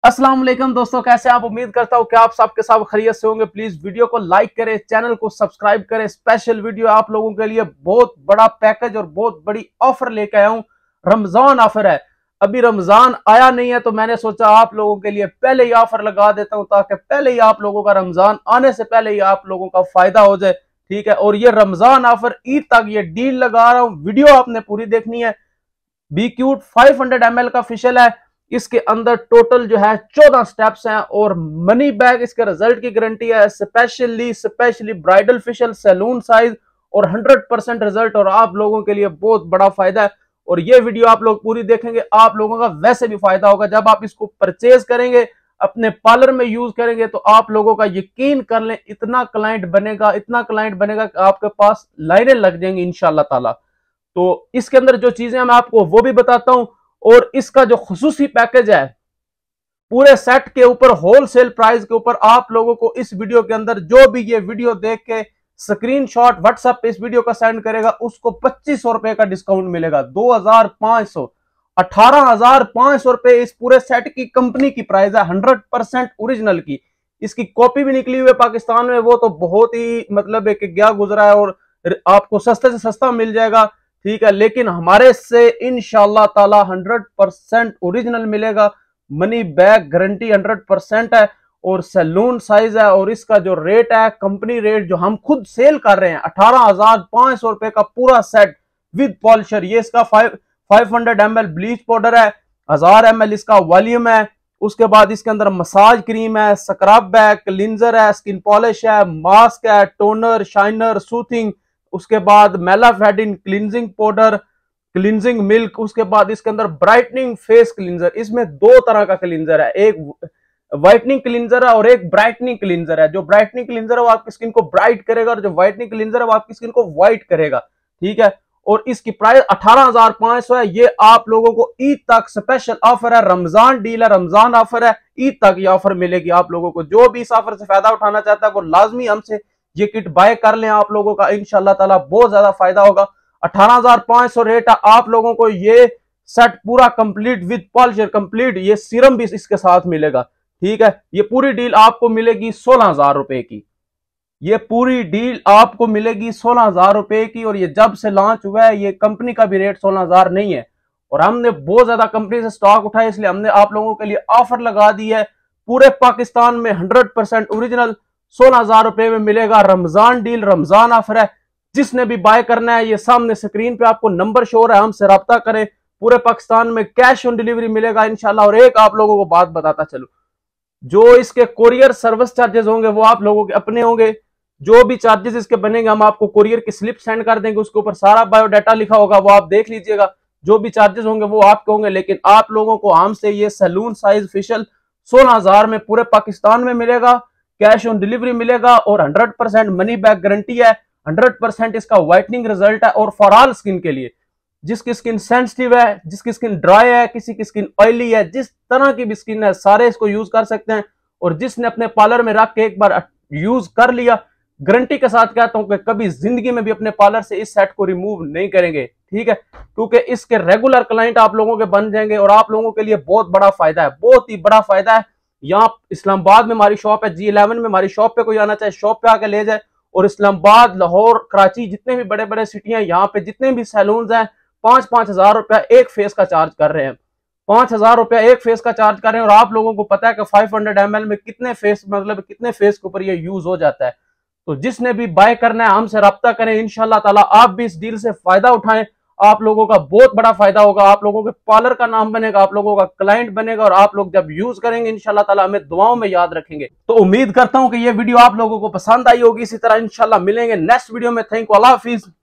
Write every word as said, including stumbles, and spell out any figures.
अस्सलाम वालेकुम दोस्तों, कैसे आप? उम्मीद करता हूँ कि आप सबके सब खैरियत से होंगे। प्लीज वीडियो को लाइक करें, चैनल को सब्सक्राइब करें। स्पेशल वीडियो आप लोगों के लिए बहुत बड़ा पैकेज और बहुत बड़ी ऑफर लेके आया हूँ। रमजान ऑफर है, अभी रमजान आया नहीं है तो मैंने सोचा आप लोगों के लिए पहले ही ऑफर लगा देता हूँ ताकि पहले ही आप लोगों का रमजान आने से पहले ही आप लोगों का फायदा हो जाए। ठीक है, और ये रमजान ऑफर ईद तक ये डील लगा रहा हूँ। वीडियो आपने पूरी देखनी है। B cute five hundred M L का फेशियल है। इसके अंदर टोटल जो है चौदह स्टेप्स हैं और मनी बैग इसके रिजल्ट की गारंटी है। Specially specially bridal facial salon size और हंड्रेड परसेंट रिजल्ट, और आप लोगों के लिए बहुत बड़ा फायदा है। और ये वीडियो आप लोग पूरी देखेंगे, आप लोगों का वैसे भी फायदा होगा। जब आप इसको परचेज करेंगे, अपने पार्लर में यूज करेंगे, तो आप लोगों का यकीन कर लें इतना क्लाइंट बनेगा, इतना क्लाइंट बनेगा कि आपके पास लाइनें लग जाएंगी इंशाल्लाह ताला। तो इसके अंदर जो चीजें मैं आपको वो भी बताता हूं, और इसका जो खुसूसी पैकेज है पूरे सेट के ऊपर होलसेल प्राइस के ऊपर आप लोगों को इस वीडियो के अंदर जो भी ये वीडियो देख के स्क्रीनशॉट व्हाट्सएप पे इस वीडियो का सेंड करेगा उसको पच्चीस सौ रुपए का डिस्काउंट मिलेगा। दो हजार पांच सौ अठारह हजार पांच सौ रुपए इस पूरे सेट की कंपनी की प्राइस है, हंड्रेड परसेंट ओरिजिनल की। इसकी कॉपी भी निकली हुई है पाकिस्तान में, वो तो बहुत ही मतलब एक गया गुजरा है और आपको सस्ते से सस्ता मिल जाएगा। ठीक है, लेकिन हमारे से इंशाल्लाह ताला हंड्रेड परसेंट ओरिजिनल मिलेगा। Money bag guarantee hundred percent है और सैलून साइज है। और इसका जो रेट है कंपनी रेट जो हम खुद सेल कर रहे हैं अठारह हजार पांच सौ रुपए का पूरा सेट विद पॉलिशर। ये इसका five five hundred M L bleach powder है, हजार एम एल इसका वॉल्यूम है। उसके बाद इसके अंदर मसाज क्रीम है, स्क्रब है, क्लिंजर है, स्किन पॉलिश है, मास्क है, टोनर, शाइनर, सूथिंग। उसके बाद मेलाफेडिन क्लिनजिंग पाउडर, क्लिनजिंग मिल्क। उसके बाद इसके अंदर ब्राइटनिंग फेस क्लिंजर। इसमें दो तरह का क्लिंजर है, एक व्हाइटनिंग क्लिंजर है और एक ब्राइटनिंग क्लिंजर है। जो ब्राइटनिंग क्लिंजर है वो आपकी स्किन को ब्राइट करेगा और जो व्हाइटनिंग क्लिंजर है वो आपकी स्किन को व्हाइट करेगा। ठीक है, और इसकी प्राइस अठारह हजार पांच सौ है। ये आप लोगों को ईद तक स्पेशल ऑफर है, रमजान डील है, रमजान ऑफर है। ईद तक ये ऑफर मिलेगी आप लोगों को। जो भी इस ऑफर से फायदा उठाना चाहता है वो लाजमी हमसे ये किट बाय कर लें, आप लोगों का इंशाल्लाह ताला बहुत ज्यादा फायदा होगा। अठारह हजार पांच सौ रेट है। आप लोगों को ये सेट पूरा कंप्लीट विद पॉलिशर कंप्लीट, ये सीरम भी इसके साथ मिलेगा। ठीक है, ये पूरी डील आपको मिलेगी सोलह हजार रुपए की। ये पूरी डील आपको मिलेगी सोलह हजार रुपए की। और ये जब से लॉन्च हुआ है ये कंपनी का भी रेट सोलह हजार नहीं है, और हमने बहुत ज्यादा कंपनी से स्टॉक उठाया इसलिए हमने आप लोगों के लिए ऑफर लगा दी है। पूरे पाकिस्तान में हंड्रेड परसेंट ओरिजिनल सोलह हजार रुपए में मिलेगा। रमजान डील, रमजान ऑफर है। जिसने भी बाय करना है ये सामने स्क्रीन पे आपको नंबर शो हो रहा है, हमसे राब्ता करें। पूरे पाकिस्तान में कैश ऑन डिलीवरी मिलेगा इंशाल्लाह। और एक आप लोगों को बात बताता चलूं, जो इसके कोरियर सर्विस चार्जेस होंगे वो आप लोगों के अपने होंगे। जो भी चार्जेस इसके बनेंगे हम आपको कोरियर की स्लिप सेंड कर देंगे, उसके ऊपर सारा बायोडाटा लिखा होगा, वो आप देख लीजिएगा। जो भी चार्जेस होंगे वो आपके होंगे, लेकिन आप लोगों को हमसे ये सैलून साइज फेशियल सोलह हजार में पूरे पाकिस्तान में मिलेगा। कैश ऑन डिलीवरी मिलेगा और hundred percent money back guarantee है। हंड्रेड परसेंट इसका व्हाइटनिंग रिजल्ट है और फॉर ऑल स्किन के लिए, जिसकी स्किन सेंसिटिव है, जिसकी स्किन ड्राई है, किसी की स्किन ऑयली है, जिस तरह की भी स्किन है सारे इसको यूज कर सकते हैं। और जिसने अपने पार्लर में रख के एक बार यूज कर लिया, गारंटी के साथ कहता हूं कि कभी जिंदगी में भी अपने पार्लर से इस सेट को रिमूव नहीं करेंगे। ठीक है, क्योंकि इसके रेगुलर क्लाइंट आप लोगों के बन जाएंगे और आप लोगों के लिए बहुत बड़ा फायदा है, बहुत ही बड़ा फायदा है। यहाँ इस्लामाबाद में हमारी शॉप है, जी इलेवन में हमारी शॉप पे कोई आना चाहे शॉप पे आके ले जाए। और इस्लामाबाद, लाहौर, कराची जितने भी बड़े बड़े सिटियां यहाँ पे जितने भी सैलून हैं पांच पांच हजार रुपया एक फेस का चार्ज कर रहे हैं। पांच हजार रुपया एक फेस का चार्ज कर रहे हैं। और आप लोगों को पता है कि फाइव हंड्रेड एम एल में कितने फेस मतलब कितने फेस के ऊपर ये यूज हो जाता है। तो जिसने भी बाय करना है हमसे राब्ता करें, इंशाल्लाह ताला आप भी इस डील से फायदा उठाएं। आप लोगों का बहुत बड़ा फायदा होगा, आप लोगों के पार्लर का नाम बनेगा, आप लोगों का क्लाइंट बनेगा, और आप लोग जब यूज करेंगे इंशाल्लाह ताला हमें दुआओं में याद रखेंगे। तो उम्मीद करता हूं कि ये वीडियो आप लोगों को पसंद आई होगी। इसी तरह इंशाल्लाह मिलेंगे नेक्स्ट वीडियो में। थैंक यू, अल्लाह हाफिज।